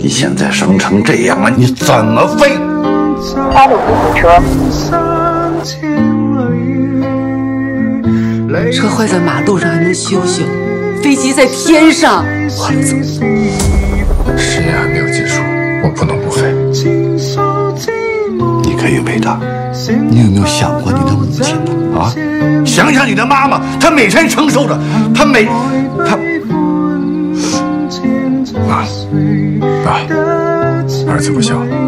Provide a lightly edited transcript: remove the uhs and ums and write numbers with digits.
你现在生成这样了，你怎么飞？ 发动救护车。 车坏在马路上还能修修，飞机在天上，我了怎么？ 实验还没有结束，我不能不飞。 你可以为他，你有没有想过你的母亲呢？啊，想想你的妈妈，她每天承受着，她爸，儿子不孝。